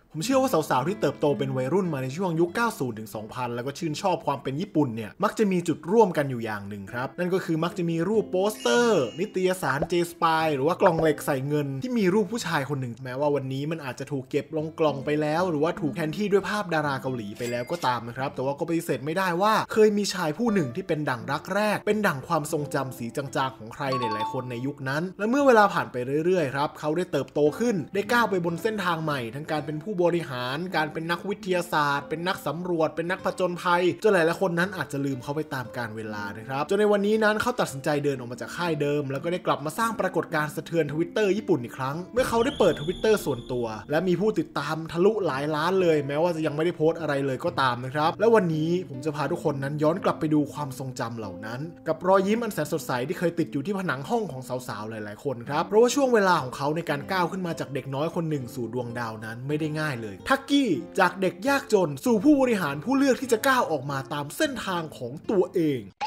ผมเชื่อว่าสาวๆที่เติบโตเป็นวัยรุ่นมาในช่วงยุค 90 ถึง 2000 แล้วก็ชื่นชอบความเป็นญี่ปุ่นเนี่ยมักจะมีจุดร่วมกันอยู่อย่างหนึ่งครับนั่นก็คือมักจะมีรูปโปสเตอร์นิตยสาร J Spy หรือว่ากล่องเหล็กใส่เงินที่มีรูปผู้ชายคนหนึ่งแม้ว่าวันนี้มันอาจจะถูกเก็บลงกล่องไปแล้วหรือว่าถูกแทนที่ด้วยภาพดาราเกาหลีไปแล้วก็ตามนะครับแต่ว่าก็ปฏิเสธไม่ได้ว่าเคยมีชายผู้หนึ่งที่เป็นดั่งรักแรกเป็นดั่งความทรงจำสีจางๆของใครหลายๆคนในยุคนั้นและเมื่อเวลาผ่านไปเรื่อยๆครับเขาได้เติบโตขึ้นได้ก้าวไปบนเส้นทางใหม่ทั้งการเป็นผู้บริหารการเป็นนักวิทยาศาสตร์เป็นนักสำรวจเป็นนักผจญภัยจนหลายๆคนนั้นอาจจะลืมเขาไปตามกาลเวลานะครับจนในวันนี้นั้นเขาตัดสินใจเดินออกมาจากค่ายเดิมแล้วก็ได้กลับมาสร้างปรากฏการณ์สะเทือน Twitter ญี่ปุ่นอีกครั้งเมื่อเขาได้เปิด Twitter ส่วนตัวและมีผู้ติดตามทะลุหลายล้านเลยแม้ว่าจะยังไม่ได้โพสต์อะไรเลยก็ตามนะครับและวันนี้ผมจะพาทุกคนนั้นย้อนกลับไปดูความทรงจำเหล่านั้นกับรอยยิ้มอันแสนสดใสที่เคยติดอยู่ที่ผนังห้องของสาวๆหลายๆคนครับเพราะว่าช่วงเวลาของเขาในการก้าวขึ้นมาจากเด็กน้อยคนหนึ่งสู่ดวงดาวนั้นไม่ได้ง่ายเลยทักกี้จากเด็กยากจนสู่ผู้บริหารผู้เลือกที่จะก้าวออกมาตามเส้นทางของตัวเอง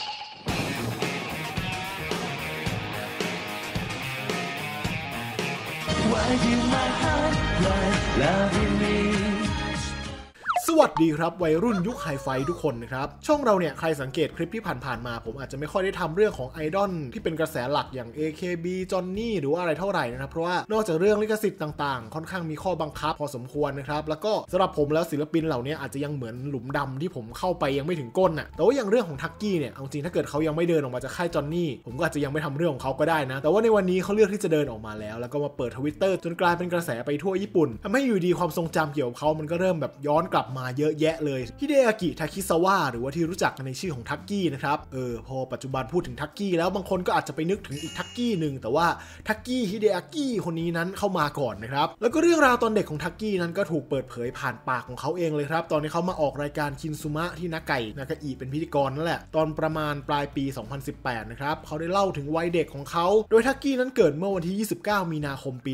Why do my heart like loving meสวัสดีครับวัยรุ่นยุคไฮไฟทุกคนนะครับช่องเราเนี่ยใครสังเกตคลิปที่ผ่านๆมาผมอาจจะไม่ค่อยได้ทำเรื่องของไอดอลที่เป็นกระแสหลักอย่าง AKB จอนนี่หรือว่าอะไรเท่าไหร่นะครับเพราะว่านอกจากเรื่องลิขสิทธิ์ต่างๆค่อนข้างมีข้อบังคับพอสมควรนะครับแล้วก็สำหรับผมแล้วศิลปินเหล่านี้อาจจะยังเหมือนหลุมดำที่ผมเข้าไปยังไม่ถึงก้นน่ะแต่ว่าอย่างเรื่องของทักกี้เนี่ยเอาจริงถ้าเกิดเขายังไม่เดินออกมาจากค่ายจอนนี่ผมก็อาจจะยังไม่ทำเรื่องของเขาก็ได้นะแต่ว่าในวันนี้เขาเลือกที่จะเดินออกมาแล้วก็มาเปิด Twitter จนกลายเป็นกระแสไปทั่วญี่ปุ่นทำให้อยู่ดีความทรงจำเกี่ยวกับเขามันก็เริ่มแบบย้อนกลับมาเยอะแยะเลยฮิเดอากิ ทาคิซาวะหรือว่าที่รู้จักกันในชื่อของทักกี้นะครับพอปัจจุบันพูดถึงทักกี้แล้วบางคนก็อาจจะไปนึกถึงอีกทักกี้หนึ่งแต่ว่าทักกี้ฮิเดอากิคนนี้นั้นเข้ามาก่อนนะครับแล้วก็เรื่องราวตอนเด็กของทักกี้นั้นก็ถูกเปิดเผยผ่านปากของเขาเองเลยครับตอนที่เขามาออกรายการคินซุมะที่นากาอิเป็นพิธีกรนั่นแหละตอนประมาณปลายปี 2018 นะครับเขาได้เล่าถึงวัยเด็กของเขาโดยทักกี้นั้นเกิดเมื่อวันที่ 29 มีนาคมปี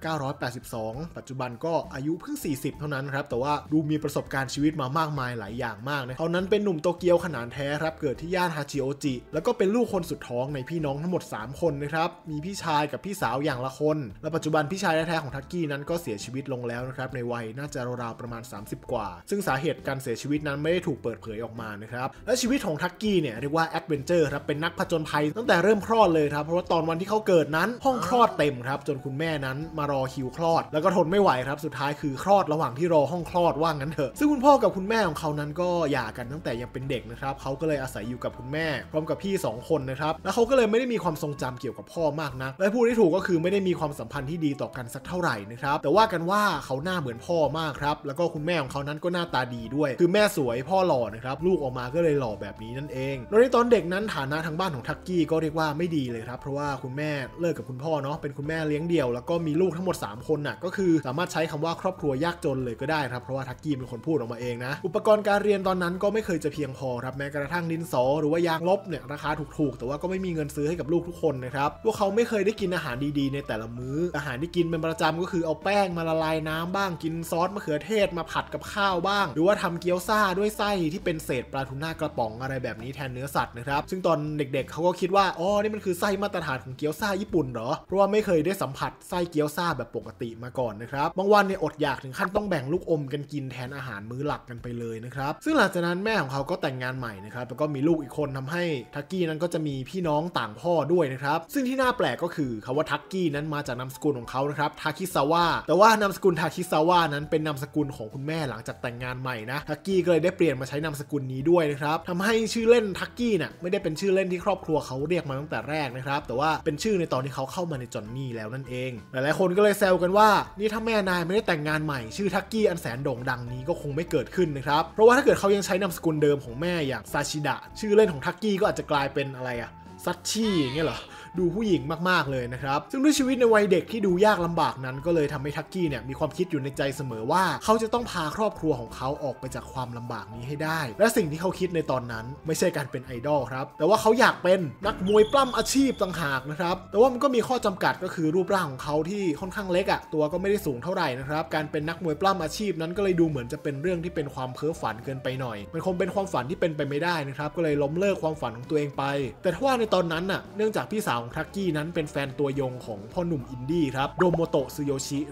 1982 ปัจจุบันก็อายุเพิ่ง 40 เท่านั้นครับแต่ว่าดูมีประสบการณ์ชีวิตมามากมายหลายอย่างมากนะเขานั้นเป็นหนุ่มโตเกียวขนานแท้ครับเกิดที่ย่านฮาจิโอจิแล้วก็เป็นลูกคนสุดท้องในพี่น้องทั้งหมด3คนนะครับมีพี่ชายกับพี่สาวอย่างละคนและปัจจุบันพี่ชายแท้ๆของทักกี้นั้นก็เสียชีวิตลงแล้วนะครับในวัยน่าจะราวๆประมาณ30กว่าซึ่งสาเหตุการเสียชีวิตนั้นไม่ได้ถูกเปิดเผยออกมานะครับและชีวิตของทักกี้เนี่ยเรียกว่าแอดเวนเจอร์ครับเป็นนักผจญภัยตั้งแต่เริ่มคลอดเลยครับเพราะว่าตอนวันที่เขาเกิดนั้นห้องคลอดเต็มครับจนคุณแม่นั้นมารอคิวคลอดแล้วก็ทนไม่ไหวครับสุดท้ายคือคลอดระหว่างที่รอห้องคลอดว่างั้นเถอะซึ่งคุณพ่อกับคุณแม่ของเขานั้นก็หย่ากันตั้งแต่ยังเป็นเด็กนะครับเขาก็เลยอาศัยอยู่กับคุณแม่พร้อมกับพี่2คนนะครับแล้วเขาก็เลยไม่ได้มีความทรงจำเกี่ยวกับพ่อมากนักและพูดที่ถูกก็คือไม่ได้มีความสัมพันธ์ที่ดีต่อกันสักเท่าไหร่นะครับแต่ว่ากันว่าเขาหน้าเหมือนพ่อมากครับแล้วก็คุณแม่ของเขานั้นก็หน้าตาดีด้วยคือแม่สวยพ่อหล่อนะครับลูกออกมาก็เลยหล่อแบบนี้นั่นเองแล้วในตอนเด็กนั้นฐานะทางบ้านของทักกี้ก็เรียกว่าไม่ดีเลยครับเพราะว่าคุณแม่เลิกกับคุณพ่อเนาะเป็นคุณแม่เลี้ยงเดี่ยวแล้วก็มีลูกทั้งหมด3คนน่ะก็คือสามารถใช้คำว่าครอบครัวยากจนเลยก็ได้ครับเพราะว่าทักกี้เป็นคนพูดออกมาเองนะอุปกรณ์การเรียนตอนนั้นก็ไม่เคยจะเพียงพอครับแม้กระทั่งดินสอหรือว่ายางลบเนี่ยราคาถูกๆแต่ว่าก็ไม่มีเงินซื้อให้กับลูกทุกคนนะครับพวกเขาไม่เคยได้กินอาหารดีๆในแต่ละมื้ออาหารที่กินเป็นประจำก็คือเอาแป้งมาละลายน้ำบ้างกินซอสมะเขือเทศมาผัดกับข้าวบ้างหรือว่าทำเกี๊ยวซ่าด้วยไส้ที่เป็นเศษปลาทูน่ากระป๋องอะไรแบบนี้แทนเนื้อสัตว์นะครับซึ่งตอนเด็กๆเขาก็คิดว่าอ๋อนี่มันคือไส้มาตรฐานของเกี๊ยวซ่าญี่ปุ่นเหรอเพราะว่าไม่เคยได้สัมผัสไส้เกี๊ยวซ่าแบบปกติมาก่อนนะครับบางวันเนี่ยอดอยากถึงขั้นต้องแบ่งลูกอมกันกินแทนอาหารมื้อหลักกันไปเลยนะครับซึ่งหลังจากนั้นแม่ของเขาก็แต่งงานใหม่นะครับแล้วก็มีลูกอีกคนทำให้ทักกี้นั้นก็จะมีพี่น้องต่างพ่อด้วยนะครับซึ่งที่น่าแปลกก็คือคำว่าทักกี้นั้นมาจากนามสกุลของเขานะครับทาคิซาวะแต่ว่านามสกุลทาคิซาวะนั้นเป็นนามสกุลของคุณแม่หลังจากแต่งงานใหม่นะทักกี้ก็เลยได้เปลี่ยนมาใช้นามสกุลนี้ด้วยนะครับทำให้ชื่อเล่นทักกี้น่ะไม่ได้เป็นชื่อเล่นที่ครอบครัวเขาเรียกมาตั้งแต่แรกนะครับแต่ว่าเป็นชื่อในตอนที่เขาเข้ามาในจอนนี่แล้วนั่นเองหลายๆคนก็เลยแซวกันว่านี่ถ้าแม่นายไม่ได้แต่งงานใหม่ชื่อทักกี้อันแสนโด่งดังนี้ก็คงไม่เกิดขึ้นนะครับเพราะว่าถ้าเกิดเขายังใช้นามสกุลเดิมของแม่อย่างซาชิดะชื่อเล่นของทักกี้ก็อาจจะกลายเป็นอะไรอะซัชชี่อย่างเงี้ยเหรอดูผู้หญิงมากๆเลยนะครับซึ่งด้วยชีวิตในวัยเด็กที่ดูยากลำบากนั้นก็เลยทำให้ทักกี้เนี่ยมีความคิดอยู่ในใจเสมอว่าเขาจะต้องพาครอบครัวของเขาออกไปจากความลำบากนี้ให้ได้และสิ่งที่เขาคิดในตอนนั้นไม่ใช่การเป็นไอดอลครับแต่ว่าเขาอยากเป็นนักมวยปล้ำอาชีพต่างหากนะครับแต่ว่ามันก็มีข้อจำกัดก็คือรูปร่างของเขาที่ค่อนข้างเล็กอ่ะตัวก็ไม่ได้สูงเท่าไหร่นะครับการเป็นนักมวยปล้ำอาชีพนั้นก็เลยดูเหมือนจะเป็นเรื่องที่เป็นความเพ้อฝันเกินไปหน่อยมันคงเป็นความฝันที่เป็นไปไม่ได้นะครับก็เลยล้มเลิกความฝันของตัวเองไปแต่ถ้าว่าในตอนนั้นน่ะเนื่องจากพี่สาวของทักกี้นั้นเป็นแฟนตัวยงของพ่อหนุ่มอินดี้ครับโดโมโตะซึโยชินะครับ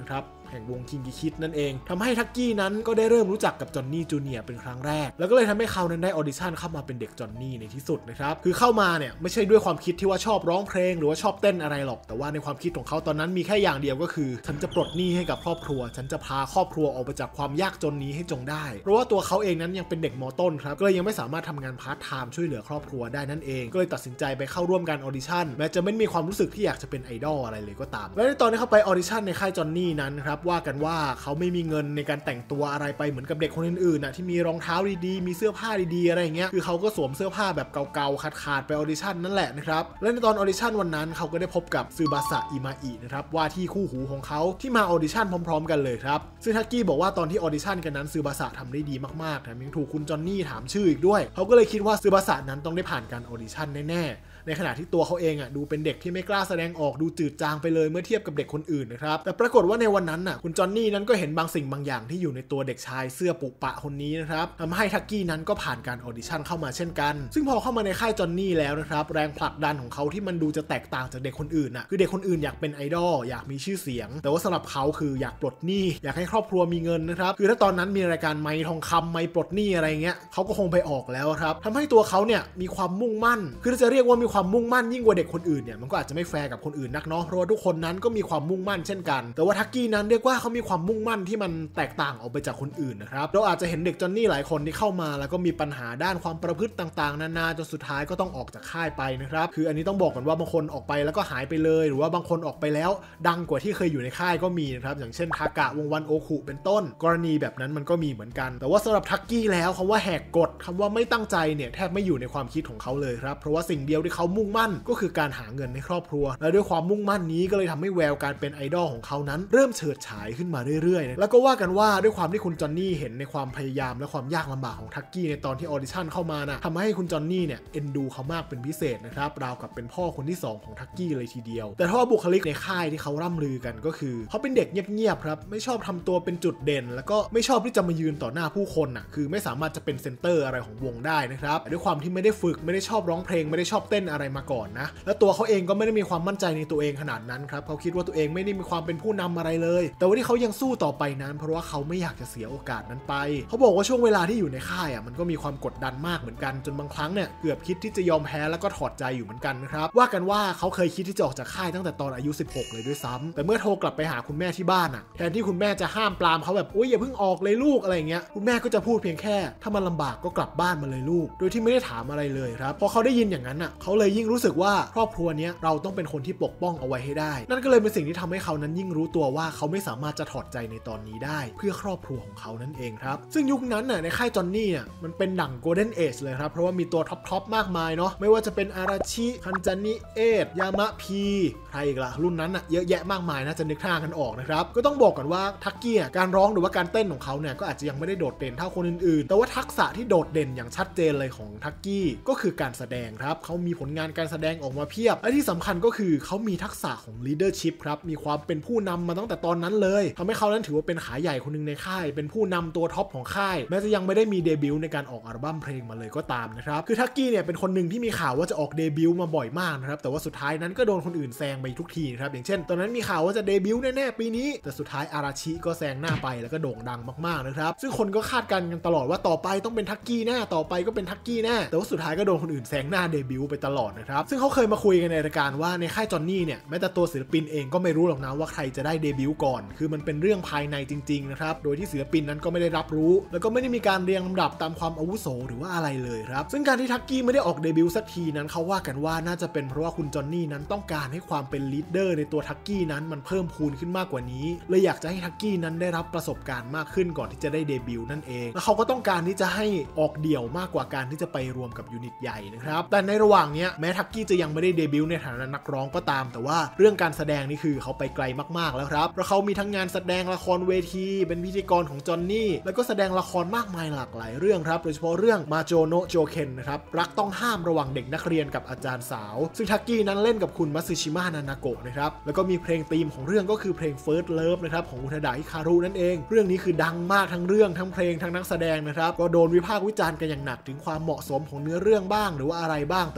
แห่งวงคิงกิคิดนั่นเองทำให้ทักกี้นั้นก็ได้เริ่มรู้จักกับจอนนี่จูเนียร์เป็นครั้งแรกแล้วก็เลยทำให้เขานั้นได้ออดิชั่นเข้ามาเป็นเด็กจอนนี่ในที่สุดนะครับคือเข้ามาเนี่ยไม่ใช่ด้วยความคิดที่ว่าชอบร้องเพลงหรือว่าชอบเต้นอะไรหรอกแต่ว่าในความคิดของเขาตอนนั้นมีแค่อย่างเดียวก็คือฉันจะปลดหนี้ให้กับครอบครัวฉันจะพาครอบครัวออกไปจากความยากจนนี้ให้จงได้เพราะว่าตัวเขาเองนั้นยังเป็นเด็กม.ต้นครับก็เลยยังไม่สามารถทำงานพาร์ทไทม์ช่วยเหลือครอบครัวได้นั่นเองก็เลยตัดสินใจไปเข้าร่วมการออดิชั่นแม้จะไม่มีความรู้สึกที่อยากจะเป็นไอดอลอะไรเลยก็ตามและในตอนที่เขาไปออดิชั่นในค่ายจอนนี่นั้นครับว่ากันว่าเขาไม่มีเงินในการแต่งตัวอะไรไปเหมือนกับเด็กคนอื่นๆที่มีรองเท้าดีๆมีเสื้อผ้าดีๆอะไรอย่างเงี้ยคือเขาก็สวมเสื้อผ้าแบบเก่าๆขาดๆไปออดิชั่นนั่นแหละนะครับและในตอนออดิชั่นวันนั้นเขาก็ได้พบกับซึบาสะอิมาอินะครับว่าที่คู่หูของเขาที่มาออดิชั่นพร้อมๆกันเลยครับซึ่งทักกี้บอกว่าตอนที่ออดิชั่นกันนั้นซึบาสะทำได้ดีมากๆแถมยังถูกคุณจอนนี่ถามชื่ออีกด้วยเขาก็เลยคิดว่าซึบาสะนั้นต้องได้ผ่านการออดิชั่นแน่ๆในขณะที่ตัวเขาเองดูเป็นเด็กที่ไม่กล้าแสดงออกดูจืดจางไปเลยเมื่อเทียบกับเด็กคนอื่นนะครับแต่ปรากฏว่าในวันนั้นคุณจอนนี่นั้นก็เห็นบางสิ่งบางอย่างที่อยู่ในตัวเด็กชายเสื้อปุปะคนนี้นะครับทำให้ทักกี้นั้นก็ผ่านการออดิชั่นเข้ามาเช่นกันซึ่งพอเข้ามาในค่ายจอนนี่แล้วนะครับแรงผลักดันของเขาที่มันดูจะแตกต่างจากเด็กคนอื่นคือเด็กคนอื่นอยากเป็นไอดอลอยากมีชื่อเสียงแต่ว่าสำหรับเขาคืออยากปลดหนี้อยากให้ครอบครัวมีเงินนะครับคือถ้าตอนนั้นมีรายการไมค์ทองคำไมค์ปลดหนี้อะไรเงี้ยเขาก็คงไปออกแล้วครับทำให้ตัวเขาเนี่ยมีความมุ่งมั่นคือจะเรียกว่ามีความมุ่งมั่นยิ่งกว่าเด็กคนอื่นเนี่ยมันก็อาจจะไม่แฟร์กับคนอื่นนักเนาะเพราะว่าทุกคนนั้นก็มีความมุ่งมั่นเช่นกันแต่ว่าทักกี้นั้นเรียกว่าเขามีความมุ่งมั่นที่มันแตกต่างออกไปจากคนอื่นนะครับเราอาจจะเห็นเด็กจอนนี่หลายคนที่เข้ามาแล้วก็มีปัญหาด้านความประพฤติต่างๆนานาจนสุดท้ายก็ต้องออกจากค่ายไปนะครับคืออันนี้ต้องบอกกันว่าบางคนออกไปแล้วก็หายไปเลยหรือว่าบางคนออกไปแล้วดังกว่าที่เคยอยู่ในค่ายก็มีนะครับอย่างเช่นทากะวงวันโอคุเป็นต้นกรณีแบบนั้นมันก็มีเหมือนกันแต่ว่าสำหรับทักกี้แล้วคำว่าแหกกฎคำว่าไม่ตั้งใจเนี่ยแทบไม่อยู่ในความคิดของเขาเลยครับเพราะว่าสิ่งเดียวที่เขามุ่งมั่นก็คือการหาเงินในครอบครัวและด้วยความมุ่งมั่นนี้ก็เลยทำให้แววการเป็นไอดอลของเขานั้นเริ่มเฉิดฉายขึ้นมาเรื่อยๆแล้วก็ว่ากันว่าด้วยความที่คุณจอนนี่เห็นในความพยายามและความยากลำบากของทักกี้ในตอนที่ออดิชั่นเข้ามาทำให้คุณจอนนี่เนี่ยเอ็นดูเขามากเป็นพิเศษนะครับราวกับเป็นพ่อคนที่2ของทักกี้เลยทีเดียวแต่ถ้าว่าบุคลิกในค่ายที่เขาร่ำลือกันก็คือเขาเป็นเด็กเงียบๆครับไม่ชอบทำตัวเป็นจุดเด่นแล้วก็ไม่ชอบที่จะมายืนต่อหน้าผู้คนคือไม่สามารถจะเป็นเซนเตอร์อะไรของวงได้นะครับด้วยความที่ไม่ได้ฝึกไม่ได้ชอบร้องเพลงไม่ได้ชอบเต้นอะไรมาก่อนนะและตัวเขาเองก็ไม่ได้มีความมั่นใจในตัวเองขนาดนั้นครับเขาคิดว่าตัวเองไม่ได้มีความเป็นผู้นำอะไรเลยแต่ว่าที่เขายังสู้ต่อไปนั้นเพราะว่าเขาไม่อยากจะเสียโอกาสนั้นไปเขาบอกว่าช่วงเวลาที่อยู่ในค่ายมันก็มีความกดดันมากเหมือนกันจนบางครั้งเนี่ยเกือบคิดที่จะยอมแพ้แล้วก็ถอดใจอยู่เหมือนกันนะครับว่ากันว่าเขาเคยคิดที่จะออกจากค่ายตั้งแต่ตอนอายุ16เลยด้วยซ้ำแต่เมื่อโทรกลับไปหาคุณแม่ที่บ้านแทนที่คุณแม่จะห้ามปรามเขาแบบอย่าเพิ่งออกเลยลูกอะไรเงี้ยคุณแม่ก็จะพูดเพียงแค่ถ้ามันลำบากก็กลับบ้านมาเลยลูกโดยที่ไม่ได้ถามอะไรเลยครับพอเขาได้ยินอย่างนั้นเขาเลยยิ่งรู้สึกว่าครอบครัวนี้เราต้องเป็นคนที่ปกป้องเอาไว้ให้ได้นั่นก็เลยเป็นสิ่งที่ทำให้เขานั้นยิ่งรู้ตัวว่าเขาไม่สามารถจะถอดใจในตอนนี้ได้เพื่อครอบครัวของเขานั่นเองครับซึ่งยุคนั้นในค่ายจอนนี่มันเป็นดั่งโกลเด้นเอจเลยครับเพราะว่ามีตัวท็อปมากมายเนาะไม่ว่าจะเป็นอาราชิคันจานิเอทยามะพีใครอีกล่ะรุ่นนั้นเยอะแยะมากมายน่าจะนึกท่ากันออกนะครับก็ต้องบอกกันว่าทักกี้การร้องหรือว่าการเต้นของเขาเนี่ยก็อาจจะยังไม่ได้โดดเด่นเท่าคนอื่นๆแต่ว่าทักษะที่โดดเด่นอย่างชัดเจนเลยของทักกี้ก็คือการแสดงครับเขามีผลงานการแสดงออกมาเพียบและที่สำคัญก็คือเขามีทักษะของ leadership ครับมีความเป็นผู้นำมาตั้งแต่ตอนนั้นเลยทำให้เขานั้นถือว่าเป็นขาใหญ่คนนึงในค่ายเป็นผู้นำตัวท็อปของค่ายแม้จะยังไม่ได้มีเดบิวต์ในการออกอัลบั้มเพลงมาเลยก็ตามนะครับคือทักกี้เนี่ยเป็นคนหนึ่งที่มีข่าวว่าจะออกเดบิวต์มาบ่อยมากนะครับแต่ว่าสุดท้ายนั้นก็โดนคนอื่นแซงไปทุกทีครับอย่างเช่นตอนนั้นมีข่าวว่าจะเดบิวต์แน่ๆปีนี้แต่สุดท้ายอาราชิก็แซงหน้าไปแล้วก็โด่งดังมากๆนะครับซึ่งคนก็คาดกันตลอดว่าต่อไปต้องเป็นทักกี้แน่ต่อไปก็เป็นทักกี้แน่แต่ว่าสุดท้ายก็โดนคนอื่นแซงหน้าเดบิวต์ไปตลอดนะครับซึ่งเขาเคยมาคุยกันในรายการว่าในค่ายจอนนี่เนี่ยแม้แต่ตัวศิลปินเองก็ไม่รู้หรอกนะว่าใครจะได้เดบิวต์ก่อนคือมันเป็นเรื่องภายในจริงๆนะครับโดยที่ศิลปินนั้นก็ไม่ได้รับรู้แล้วก็ไม่ได้มีการเรียงลำดับตามความอาวุโสหรือว่าอะไรเลยครับซึ่งการที่ทักกี้ไม่ได้ออกเดบิวต์สักทีนั้นเขาว่ากันว่าน่าจะเป็นเพราะว่าคุณจอนนี่นั้นต้องการให้ความเป็นลีดเดอร์ในตัวทักกี้นั้นมันเพิ่มพูนขึ้นมากกว่านี้เลยอยากจะให้ทักกี้นั้นได้รับประสบการณ์มากขึ้นก่อนที่จะได้เดบิวต์นั่นเองแล้วเขาก็ต้องการที่จะให้ออกเดี่ยวมากกว่าการที่จะไปรวมกับยูนิตใหญ่นะครับแต่ในระหว่างนี้แม้ทักกี้จะยังไม่ได้เดบิวต์ในฐานะนักร้องก็ตามแต่ว่าเรื่องการแสดงนี่คือเขาไปไกลมากๆแล้วครับเพราะเขามีทั้งงานแสดงละครเวทีเป็นพิธีกรของจอนนี่แล้วก็แสดงละครมากมายหลากหลายเรื่องครับโดยเฉพาะเรื่องมาโจโนะโจเคนนะครับรักต้องห้ามระหว่างเด็กนักเรียนกับอาจารย์สาวซึ่งทักกี้นั้นเล่นกับคุณมัตสึชิมะนานาโกะนะครับแล้วก็มีเพลงธีมของเรื่องก็คือเพลง First Love นะครับของอุทาดะฮิคารุนั่นเองเรื่องนี้คือดังมากทั้งเรื่องทั้งเพลงทั้งนักแสดงนะครับก็โดนวิพากษ์วิจารณ์กันอย่างหนักถึงความเหมาะสมของเนื้อเรื่องบ้างหรือว่าอะไรบ้างแต่ว่าถ้า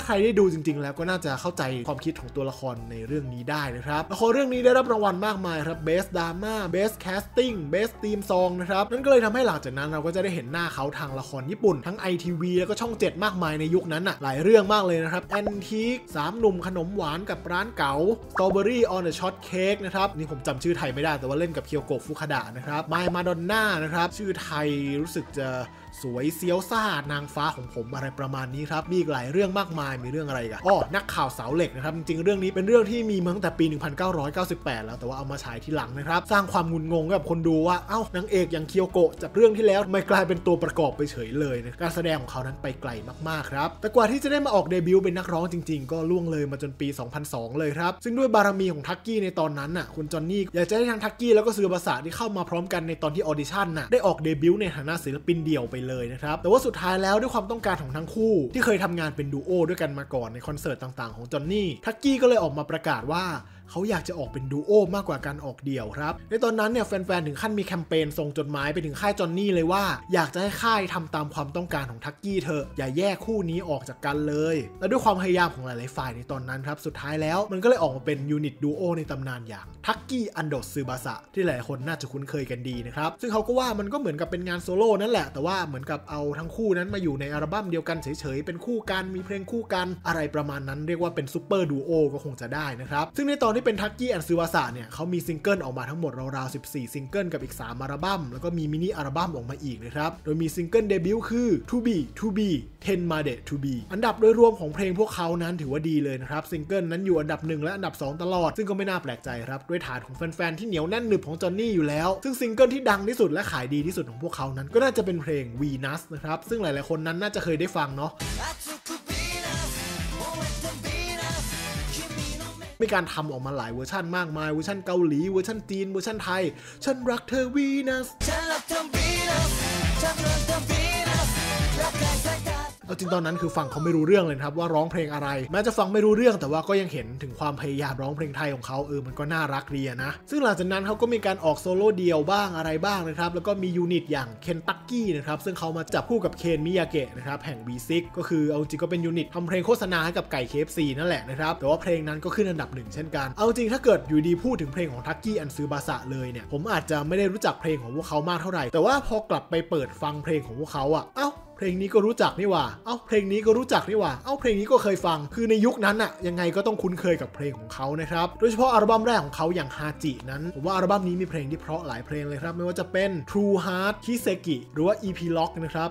ใครได้ดูจริงๆแล้วก็น่าจะเข้าใจความคิดของตัวละครในเรื่องนี้ได้นะครับละครเรื่องนี้ได้รับรางวัลมากมายครับ Best Drama Best Casting Best Theme Song นะครับนั่นก็เลยทำให้หลังจากนั้นเราก็จะได้เห็นหน้าเขาทางละครญี่ปุ่นทั้ง ITV แล้วก็ช่อง 7 มากมายในยุคนั้นอ่ะหลายเรื่องมากเลยนะครับ Antique 3 หนุ่มขนมหวานกับร้านเก๋า Strawberry on a Short Cake นะครับนี่ผมจำชื่อไทยไม่ได้แต่ว่าเล่นกับเคียวโกะฟุคาดะนะครับ My Madonna นะครับชื่อไทยรู้สึกจะสวยเซียวซ่านางฟ้าของผมอะไรประมาณนี้ครับมีอีกหลายเรื่องมากมายมีเรื่องอะไรกันนักข่าวเสาเหล็กนะครับจริงๆเรื่องนี้เป็นเรื่องที่มีมาตั้งแต่ปี 1998 แล้วแต่ว่าเอามาฉายทีหลังนะครับสร้างความงุนงงกับคนดูว่านางเอกอย่างเคียวโกะจากเรื่องที่แล้วไม่กลายเป็นตัวประกอบไปเฉยเลยนะการแสดงของเขานั้นไปไกลมากๆครับแต่กว่าที่จะได้มาออกเดบิวต์เป็นนักร้องจริงๆก็ล่วงเลยมาจนปี 2002 เลยครับซึ่งด้วยบารมีของทักกี้ในตอนนั้นน่ะคุณจอนนี่อยากจะให้ทั้งทักกี้แล้วก็ซือบาสะที่เข้ามาพร้อมกันในตอนที่ออดิชั่นน่ะได้ออกเดบิวต์ในฐานะศิลปินเดี่ยวไปเลยนะครับแต่ว่าสุดท้ายแล้วด้วยความต้องการของทั้งคู่ที่เคยทำงานเป็นดูโอด้วยกันมาก่อนในคอนเสิร์ตต่างๆของจอนนี่ทักกี้ก็เลยออกมาประกาศว่าเขาอยากจะออกเป็นดูโอมากกว่าการออกเดี่ยวครับในตอนนั้นเนี่ยแฟนๆถึงขั้นมีแคมเปญส่งจดหมายไปถึงค่ายจอนนี่เลยว่าอยากจะให้ค่ายทำตามความต้องการของทักกี้เถอะอย่าแยกคู่นี้ออกจากกันเลยและด้วยความพยายามของหลายๆฝ่ายในตอนนั้นครับสุดท้ายแล้วมันก็เลยออกมาเป็นยูนิตดูโอในตำนานอย่างทักกี้อันโดซึบาสะที่หลายคนน่าจะคุ้นเคยกันดีนะครับซึ่งเขาก็ว่ามันก็เหมือนกับเป็นงานโซโล่นั่นแหละแต่ว่าเหมือนกับเอาทั้งคู่นั้นมาอยู่ในอัลบั้มเดียวกันเฉยๆเป็นคู่กันมีเพลงคู่กันอะไรประมาณนั้นเรียกว่าเป็นซุปเปอร์ดูโอก็คงจะได้นะครับซึ่งในตอนที่เป็นทักกี้อันวาสะเนี่ยเขามีซิงเกิลออกมาทั้งหมดราวๆ14ซิงเกิลกับอีก3อัลบั้มแล้วก็มีมินิอัลบั้มออกมาอีกนะครับโดยมีซิงเกิลเดบิวต์คือ To Be To Be Tenmade To Be อันดับโดยรวมของเพลงพวกเขานั้นถือว่าดีเลยนะครับซิงเกิลนั้นอยู่อันดับ1และอันดับ2ตลอดซึ่งก็ไม่น่าแปลกใจครับด้วยฐานของแฟนๆที่เหนียวแน่นหนึบของจอนนี่อยู่แล้วซึ่งซิงเกิลที่ดังที่สุดและขายดีที่สุดของพวกเขานั้นก็น่าจะเป็นเพลง Venus นะครับซึ่งหลายๆคนนั้นน่าจะเคยได้ฟังเนาะมีการทำออกมาหลายเวอร์ชันมากมายเวอร์ชันเกาหลีเวอร์ชันจีนเวอร์ชันไทยฉันรักเธอวีนัสเอาจริงตอนนั้นคือฟังเขาไม่รู้เรื่องเลยครับว่าร้องเพลงอะไรแม้จะฟังไม่รู้เรื่องแต่ว่าก็ยังเห็นถึงความพยายามร้องเพลงไทยของเขามันก็น่ารักดีนะซึ่งหลังจากนั้นเขาก็มีการออกโซโล่เดียวบ้างอะไรบ้างนะครับแล้วก็มียูนิตอย่างเคนตักกี้นะครับซึ่งเขามาจับคู่กับเคนมิยาเกะนะครับแห่ง V6 ก็คือเอาจริงก็เป็นยูนิตทำเพลงโฆษณาให้กับไก่ KFC นั่นแหละนะครับแต่ว่าเพลงนั้นก็ขึ้นอันดับ1เช่นกันเอาจริงถ้าเกิดอยู่ดีพูดถึงเพลงของทักกี้อันซึบาสะเลยเนี่ยผมอาจจะไม่ได้รู้จักเพลงของพวกเขามากเท่าไหร่แต่ว่าพอกลับไปเปิดฟังเพลงของพวกเขาเพลงนี้ก็รู้จักนี่หว่าเพลงนี้ก็รู้จักนี่หว่าเพลงนี้ก็เคยฟังคือในยุคนั้นยังไงก็ต้องคุ้นเคยกับเพลงของเขานะครับโดยเฉพาะอัลบั้มแรกของเขาอย่างฮาจินั้นผมว่าอัลบั้มนี้มีเพลงที่เพราะหลายเพลงเลยครับไม่ว่าจะเป็น True Heart คิเซกิหรือว่า Epilogue นะครับ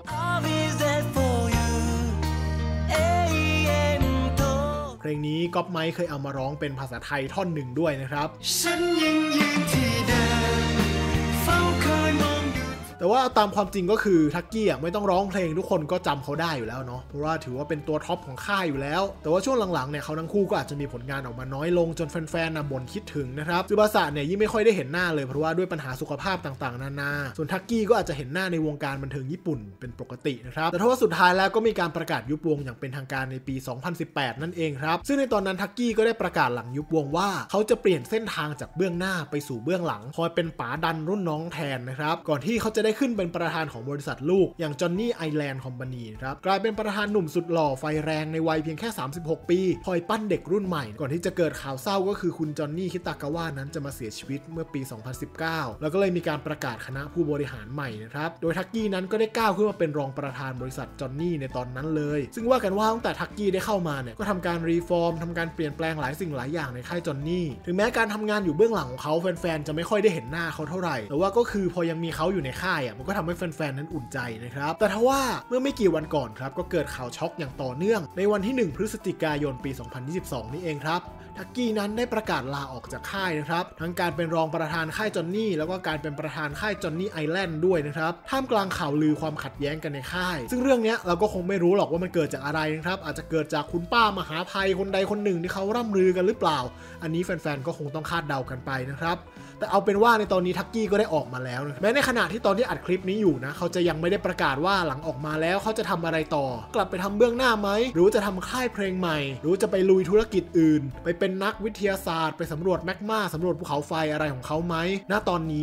เพลงนี้ก๊อปไมค์เคยเอามาร้องเป็นภาษาไทยท่อนหนึ่งด้วยนะครับฉันยังยืนที่เดิมเฝ้าคอยมองแต่ว่าตามความจริงก็คือทักกี้ไม่ต้องร้องเพลงทุกคนก็จำเขาได้อยู่แล้วเนาะเพราะว่าถือว่าเป็นตัวท็อปของค่ายอยู่แล้วแต่ว่าช่วงหลังๆเนี่ยเขาทั้งคู่ก็อาจจะมีผลงานออกมาน้อยลงจนแฟนๆบ่นคิดถึงนะครับซึบาสะเนี่ยยิ่งไม่ค่อยได้เห็นหน้าเลยเพราะว่าด้วยปัญหาสุขภาพต่างๆนานาส่วนทักกี้ก็อาจจะเห็นหน้าในวงการบันเทิงญี่ปุ่นเป็นปกตินะครับแต่ถ้าว่าสุดท้ายแล้วก็มีการประกาศยุบวงอย่างเป็นทางการในปี 2018 นั่นเองครับซึ่งในตอนนั้นทักกี้ก็ได้ประกาศหลังยุบวงว่าเขาจะเปลี่ยนเส้นทางจากเบื้องหน้าไปสู่เบื้องหลังคอยเป็นป๋าดันรุ่นน้องแทนนะครับก่อนที่เขาจะได้ขึ้นเป็นประธานของบริษัทลูกอย่างจอนนี่ไอแลนด์คอมพานีครับกลายเป็นประธานหนุ่มสุดหล่อไฟแรงในวัยเพียงแค่36ปีคอยปั้นเด็กรุ่นใหม่ก่อนที่จะเกิดข่าวเศร้าก็คือคุณจอนนี่คิตากาวะนั้นจะมาเสียชีวิตเมื่อปี 2019 แล้วก็เลยมีการประกาศคณะผู้บริหารใหม่นะครับโดยทักกี้นั้นก็ได้ก้าวขึ้นมาเป็นรองประธานบริษัทจอนนี่ในตอนนั้นเลยซึ่งว่ากันว่าตั้งแต่ทักกี้ได้เข้ามาเนี่ยก็ทำการรีฟอร์มทำการเปลี่ยนแปลงหลายสิ่งหลายอย่างในค่ายจอนนี่ถึงแม้การทำงานอยู่เบื้องหลังของเขาแฟนๆจะไม่ค่อยได้เห็นหน้าเขาเท่าไหร่แต่ว่าก็คือพอยังมีเขาอยู่ในค่ายมันก็ทำให้แฟนๆนั้นอุ่นใจนะครับแต่ทว่าเมื่อไม่กี่วันก่อนครับก็เกิดข่าวช็อกอย่างต่อเนื่องในวันที่1 พฤศจิกายนปี 2022 นี่เองครับทักกี้นั้นได้ประกาศลาออกจากค่ายนะครับทั้งการเป็นรองประธานค่ายจอนนี่แล้วก็การเป็นประธานค่ายจอนนี่ไอแลนด์ด้วยนะครับท่ามกลางข่าวลือความขัดแย้งกันในค่ายซึ่งเรื่องนี้เราก็คงไม่รู้หรอกว่ามันเกิดจากอะไรนะครับอาจจะเกิดจากคุณป้ามหาภัยคนใดคนหนึ่งที่เขาร่ำลือกันหรือเปล่าอันนี้แฟนๆก็คงต้องคาดเดากันไปนะครับแต่เอาเป็นว่าในตอนนี้ทักกี้ก็ได้ออกมาแล้วนะแม้ในขณะที่ตอนที่อัดคลิปนี้อยู่นะเขาจะยังไม่ได้ประกาศว่าหลังออกมาแล้วเขาจะทำอะไรต่อกลับไปทำเบื้องหน้าไหมหรือจะทำค่ายเพลงใหม่หรือจะไปลุยธุรกิจอื่นไปเป็นนักวิทยาศาสตร์ไปสำรวจแมกมาสำรวจภูเขาไฟอะไรของเขาไหมณตอนนี้เนี่ย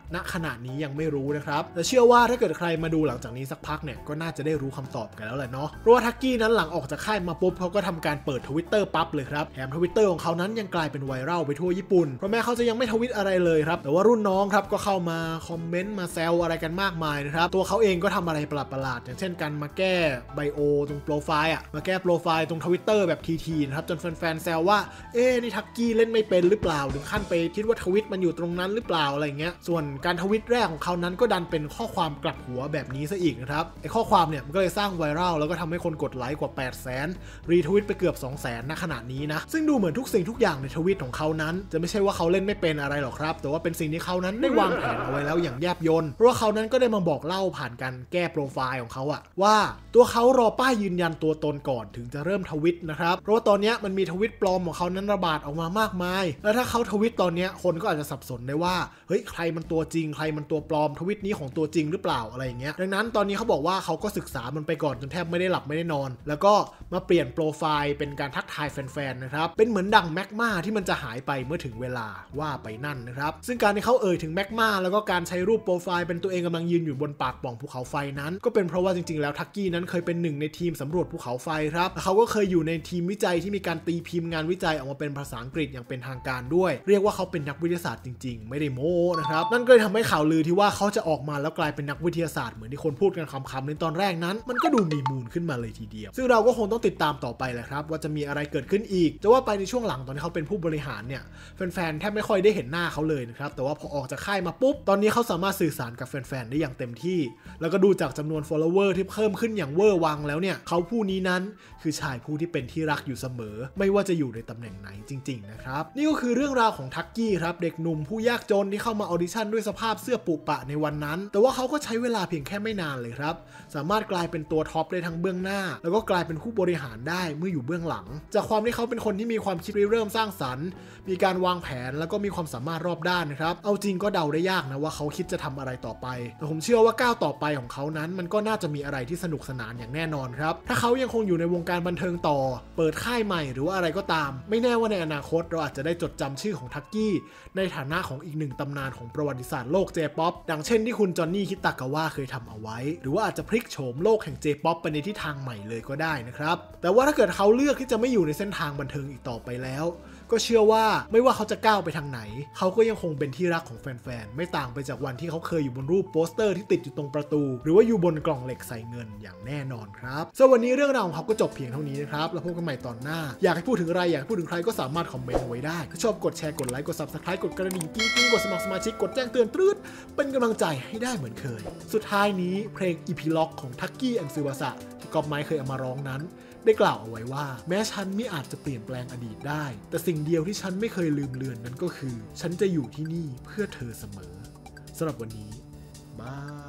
ณขณะนี้ยังไม่รู้นะครับแต่เชื่อว่าถ้าเกิดใครมาดูหลังจากนี้สักพักเนี่ยก็น่าจะได้รู้คำตอบกันแล้วแหละเนาะเพราะว่าทักกี้นั้นหลังออกจากค่ายมาปุ๊บเขาก็ทำการเปิด Twitter ปั๊บเลยครับแถม Twitter ของเขานั้นยังกลายเป็นไวรัลไปทั่วญี่ปุ่นเพราะแม้เขาจะยังไม่ทวิตอะไรเลยครับแต่ว่ารุ่นน้องครับก็เข้ามาคอมเมนต์มาแซวอะไรกันมากมายนะครับตัวเขาเองก็ทำอะไรประหลาดๆอย่างเช่นการมาแก้ไบโอตรงโปรไฟล์มาแก้โปรไฟล์ตรง Twitter แบบทีๆนะครับจนแฟนๆแซวว่านี่ทักกี้เล่นไม่เป็นหรือเปล่าถึงขั้นไปคิดว่าทวิตมันอยู่ตรงนั้นหรือเปล่าอะไรเงี้ยส่วนการทวิตแรกของเขานั้นก็ดันเป็นข้อความกลับหัวแบบนี้ซะอีกนะครับไอ้ข้อความเนี่ยมันก็เลยสร้างไวรัลแล้วก็ทำให้คนกดไลค์กว่า 800,000 รีทวิตไปเกือบ 200,000 ณขณะนี้นะซึ่งดูเหมือนทุกสิ่งทุกอย่างในทวิตของเขานั้นจะไม่ใช่ว่าเขาเล่นไม่เป็นอะไรหรอกครับแต่ว่าเป็นสิ่งที่เขานั้นได้วางแผนเอาไว้แล้วอย่างแยบยลเพราะว่าเขานั้นก็ได้มาบอกเล่าผ่านการแก้โปรไฟล์ของเขาว่าตัวเขารอป้ายยืนยันตัวตนก่อนถึงจะเริ่มทวิตนะครับเพราะว่าตอนนี้มันมีทวิตปลอมของเขานั้นระบาดออกมามากมายแล้วถ้าเขาทวิตตอนนี้คนก็อาจจะสับสนได้ว่าเฮ้ยใครมันตัวจริงใครมันตัวปลอมทวิตนี้ของตัวจริงหรือเปล่าอะไรอย่างเงี้ยดังนั้นตอนนี้เขาบอกว่าเขาก็ศึกษามันไปก่อนจนแทบไม่ได้หลับไม่ได้นอนแล้วก็มาเปลี่ยนโปรไฟล์เป็นการทักทายแฟนๆนะครับเป็นเหมือนดั่งแมกมาที่มันจะหายไปเมื่อถึงเวลาว่าไปนั่นนะครับซึ่งการที่เขาถึงแมกมาแล้วก็การใช้รูปโปรไฟล์เป็นตัวเองกำลังยืนอยู่บนปากปล่องภูเขาไฟนั้นก็เป็นเพราะว่าจริงๆแล้วทักกี้นั้นเคยเป็นหนึ่งในทีมสำรวจภูเขาไฟครับเขาก็เคยอยู่ในทีมวิจัยที่มีการตีพิมพ์งานวิจัยออกมาเป็นภาษาอังกฤษอย่างเป็นทางการด้วยเรียกว่าเขาเป็นนักวิทยาศาสตร์จริงๆไม่ได้โม้นะครับนั่นก็เลยทำให้ข่าวลือที่ว่าเขาจะออกมาแล้วกลายเป็นนักวิทยาศาสตร์เหมือนที่คนพูดกันคำๆในตอนแรกนั้นมันก็ดูมีมูลขึ้นมาเลยทีเดียวซึ่งเราก็คงต้องติดตามต่อไปแหละครับว่าจะมีอะไรเกิดขึ้นอีกจะว่าไปในช่วงหลังตอนที่เขาเป็นผู้บริหารเนี่ยแฟนๆแทบไม่ค่อยได้เห็นหน้าเขาเลยนะครับแต่ว่าพอออกจากค่ายมาปุ๊บตอนนี้เขาสามารถสื่อสารกับแฟนๆได้อย่างเต็มที่แล้วก็ดูจากจำนวน follower ที่เพิ่มขึ้นอย่างเวอร์วังแล้วเนี่ยเขาผู้นี้นั้นคือชายผู้ที่เป็นที่รักอยู่เสมอไม่ว่าจะอยู่ในตำแหน่งไหนจริงๆนะครับนี่ก็คือเรื่องราวของทักกี้ครับเด็กหนุ่มผู้ยากจนที่เข้ามาออดิชั่นด้วยสภาพเสื้อปุปะในวันนั้นแต่ว่าเขาก็ใช้เวลาเพียงแค่ไม่นานเลยครับสามารถกลายเป็นตัวท็อปได้ทั้งเบื้องหน้าแล้วก็กลายเป็นผู้บริหารได้เมื่ออยู่เบื้องหลังจากความที่เขาเป็นคนที่มีความคิดเริ่มสร้างสรรค์มีการวางแผนแล้วก็มีความสามารถรอบด้านนะครับเอาจริงก็เดาได้ยากนะว่าเขาคิดจะทำอะไรต่อไปแต่ผมเชื่อว่าก้าวต่อไปของเขานั้นมันก็น่าจะมีอะไรที่สนุกสนานอย่างแน่นอนครับถ้าเขายังคงอยู่ในวงการบันเทิงต่อเปิดค่ายใหม่หรือว่าอะไรก็ตามไม่แน่ว่าในอนาคตเราอาจจะได้จดจำชื่อของทักกี้ในฐานะของอีกหนึ่งตำนานของประวัติศาสตร์โลกเจป๊อปดังเช่นที่คุณจอห์นนี่คิตากาวะเคยทำเอาไว้หรือว่าอาจจะพลิกโฉมโลกแห่งเจป๊อปไปในทิศทางใหม่เลยก็ได้นะครับแต่ว่าถ้าเกิดเขาเลือกที่จะไม่อยู่ในเส้นทางบันเทิงอีกต่อไปแล้วก็เชื่อว่าไม่ว่าเขาจะก้าวไปทางไหนเขาก็ยังคงเป็นที่รักของแฟนๆไม่ต่างไปจากวันที่เขาเคยอยู่บนรูปโปสเตอร์ที่ติดอยู่ตรงประตูหรือว่าอยู่บนกล่องเหล็กใส่เงินอย่างแน่นอนครับสำหรับวันนี้เรื่องราวของเขาก็จบเพียงเท่านี้นะครับแล้วพบกันใหม่ตอนหน้าอยากให้พูดถึงอะไรอยากให้พูดถึงใครก็สามารถคอมเมนต์ไว้ได้ถ้าชอบกดแชร์กดไลค์กด Subscribe กดกระดิ่งกิ้งกดสมัครสมาชิกกดแจ้งเตือนตรื๊ดเป็นกำลังใจให้ได้เหมือนเคยสุดท้ายนี้เพลงอีพีล็อกของทักกี้แอนด์ซิวาสะที่ก๊อปไมค์เคยเอามาร้องนั้นได้กล่าวเอาไว้ว่าแม้ฉันไม่อาจจะเปลี่ยนแปลงอดีตได้แต่สิ่งเดียวที่ฉันไม่เคยลืมเลือนนั้นก็คือฉันจะอยู่ที่นี่เพื่อเธอเสมอสำหรับวันนี้บาย